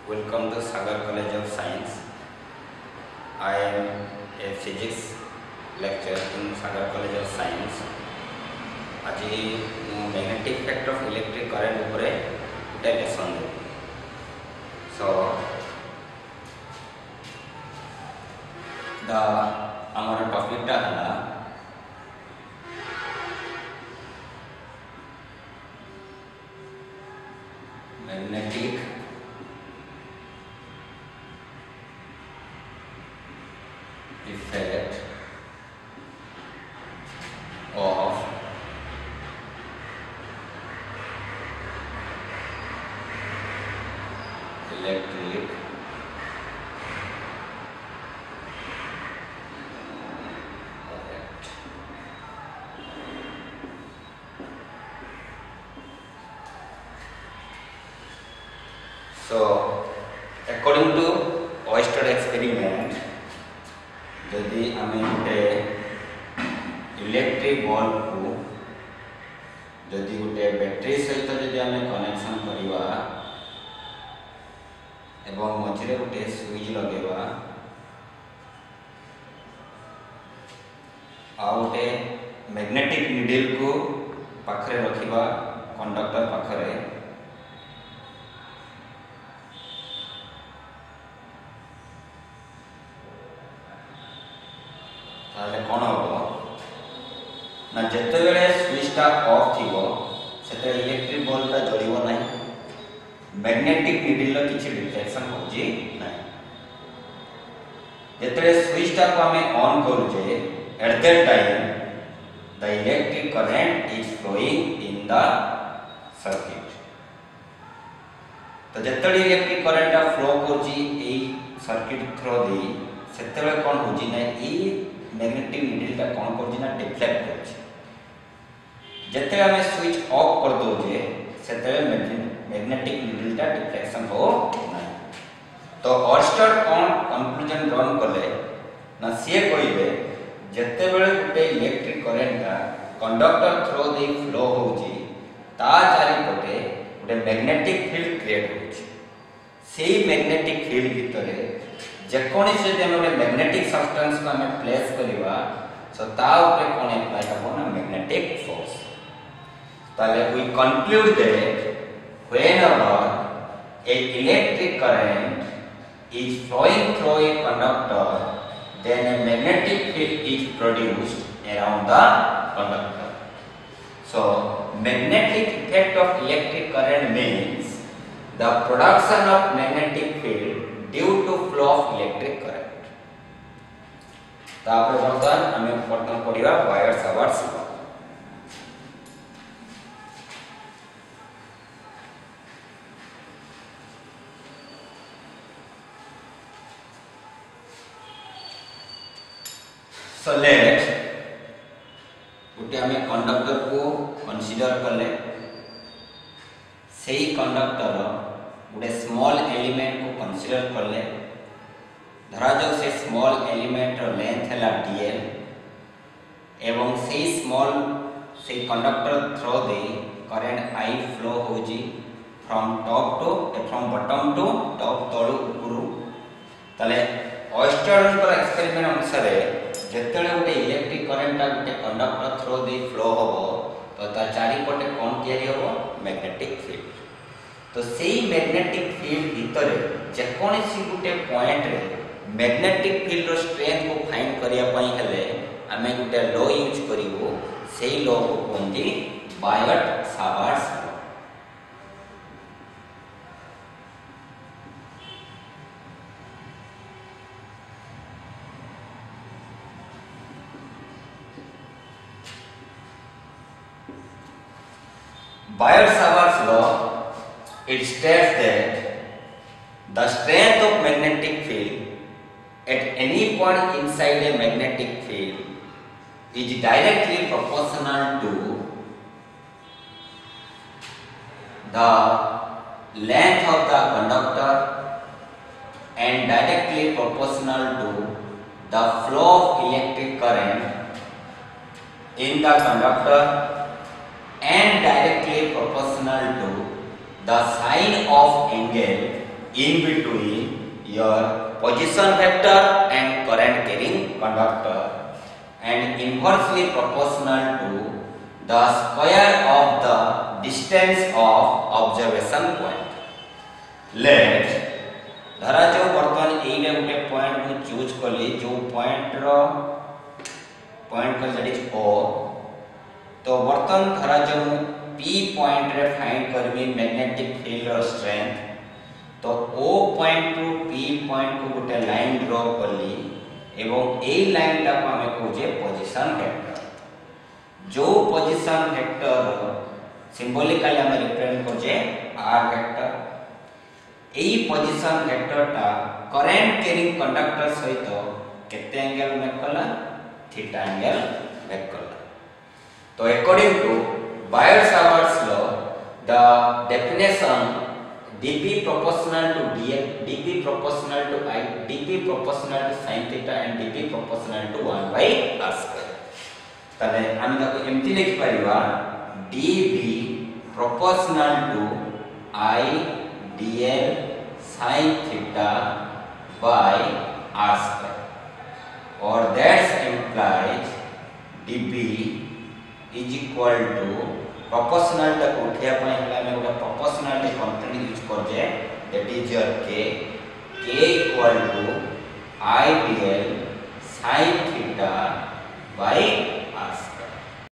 Welcome to Sagar College of Science. I am a physics lecturer in Sagar College of Science. आज magnetic effect of electric current उपरे गोटे lesson Devi. So the आमर topic टा हला magnetic effect of electric current. So according to Oyster experiment, यदि आम गोटे electric bulb को जदि गोटे बैटरी सहित जदि आम कनेक्शन करवा एवं मझे गोटे स्विच लगेवा आ गोटे मैग्नेटिक नीडल को पाखरे रखिबा कंडक्टर पाखरे ताले कौन हम ना जिते बेले स्विचटा ऑफ थी से इलेक्ट्रिक बल्बटा जलिबो ना मैग्नेटिक नीडल किसी डिटेक्शन होजी ना जिते स्विचटा को हमें ऑन करूजे at that time the electric current is flowing in the circuit. तो जिते इलेक्ट्रिक करंट फ्लो करजी ए सर्किट थ्रू दे सेते कौन होजी ना ए मैग्नेटिक नीडल का कौन कर ना डिफ्लेक्ट कर जिते आम स्विच ऑफ कर दोजे से मैग्नेटिक नीडल का डिफ्लेक्शन हो ना. तो ऑयस्टर कौन कंक्लूजन ड्रॉन कले ना सी कहे जिते बेले गोटे इलेक्ट्रिक करंट का कंडक्टर थ्रू दे फ्लो होची ता चारिपटे गोटे मैग्नेटिक फील्ड क्रिएट होची. सेही मैग्नेटिक फील्ड भितरे जेकोसी गोटे मैग्नेटिक सब्सटेंस को हमें प्लेस करवा सो ता ऊपर कौन अप्लाई हो ना मैग्नेटिक फोर्स. ताले we conclude that whenever a electric current is flowing through a conductor then a magnetic field is produced around the conductor. So magnetic effect of electric current means the production of magnetic field due to flow of electric current. तापर बर्तमान हमें प्रथम पढ़िबा वायर Savart's law. So let गोटे हमें conductor को consider करले सही कंडक्टर गोटे स्मॉल एलिमेंट को कंसीडर करले धरा जाओ से स्मॉल एलिमेंट लेंथ है dl एवं से स्मॉल से conductor through the current I flow होजी फ्रॉम बॉटम टू टॉप तळु उपरु. तले ऑयस्टर एक्सपेरिमेंट अनुसार जिते गोटे इलेक्ट्रिक करंट गोटे कंडक्टर थ्रू दे फ्लो हम तो ता चारिपटे कौन तैयारी हम मैग्नेटिक फील्ड. तो सेही मैग्नेटिक फील्ड भितर जेकोसी गोटे पॉइंट रे मैग्नेटिक फील्ड रो स्ट्रेंथ को फाइंड करिया पई हेले आमे गोटे लॉ यूज करिवो. सेही लॉ को कोनती Biot Savart's law. Bayer-Savar's law, it states that the strength of magnetic field at any point inside a magnetic field is directly proportional to the length of the conductor and directly proportional to the flow of electric current in the conductor and directly proportional to the sine of angle in between your position vector and current carrying conductor and inversely proportional to the square of the distance of observation point. Let धरा जो बर्तमान एइले गोटे point मु choose कली जो point को that is ओ तो बर्तमान धरा जो पी पॉइंट रे फाइंड करबी मैग्नेटिक फील्ड रो स्ट्रेंथ तो O point to P point को गोटे लाइन ड्रॉ कली एवं ए लाइन टा को हमें कहजे पोजीशन वेक्टर जो पोजीशन वेक्टर सिंबॉलिकली हम रिप्रेजेंट करजे आर वेक्टर एई पोजीशन वेक्टर टा करंट कैरिंग कंडक्टर सहित केते एंगल मेक कला थीटा एंगल मेक कला तो according to Biot Savart's law the definition dp proportional to dl dp proportional to I dp proportional to sin theta and dp proportional to 1 by r square तले हम ताको एमती लिख परिवा dp proportional to I dl sin theta by r square or that implies dp is equal to proportional तक उठिया पय हला में गोटा proportional कंस्टेंट यूज कर जे that is your k equal to I dl sin theta by r